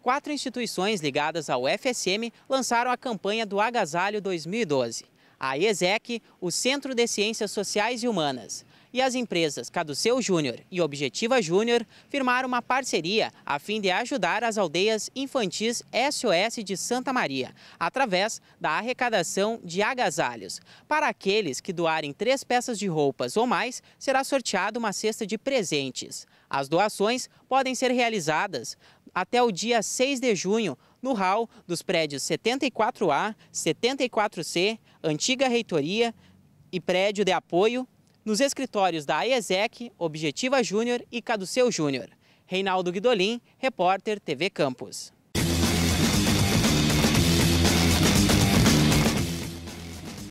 4 instituições ligadas ao FSM lançaram a campanha do Agasalho 2012. A IESEC, o Centro de Ciências Sociais e Humanas, e as empresas Caduceu Júnior e Objetiva Júnior firmaram uma parceria a fim de ajudar as aldeias infantis SOS de Santa Maria, através da arrecadação de agasalhos. Para aqueles que doarem 3 peças de roupas ou mais, será sorteada uma cesta de presentes. As doações podem ser realizadas até o dia 6 de junho no hall dos prédios 74A, 74C, Antiga Reitoria e Prédio de Apoio, nos escritórios da IESEC, Objetiva Júnior e Caduceu Júnior. Reinaldo Guidolin, repórter TV Campos.